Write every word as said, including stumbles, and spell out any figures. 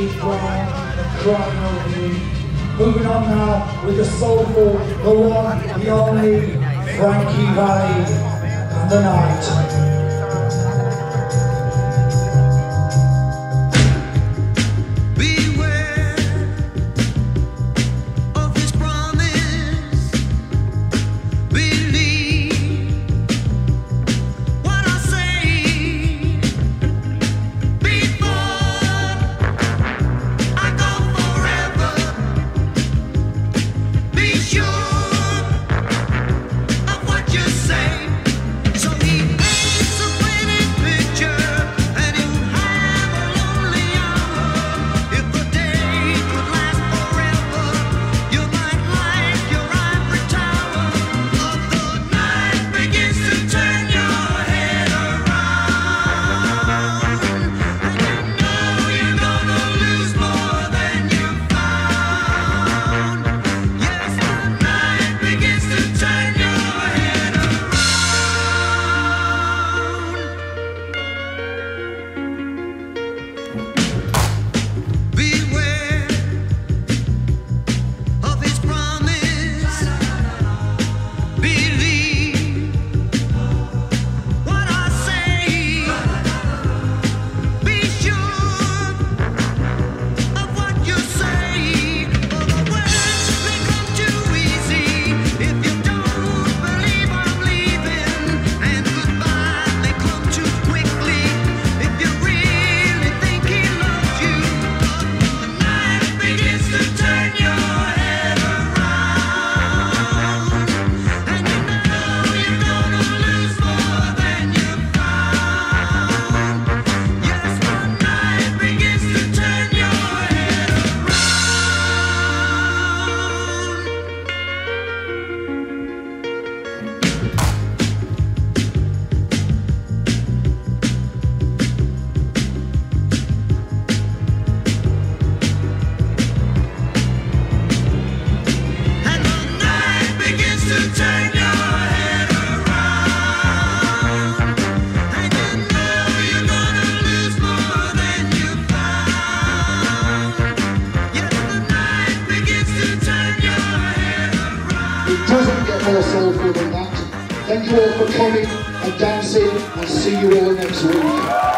Steve Brown and Crying Over You. Moving on now with the soulful, the one, the only Frankie Valli and The Night. Doesn't get more soulful than that. Thank you all for coming and dancing, and see you all next week.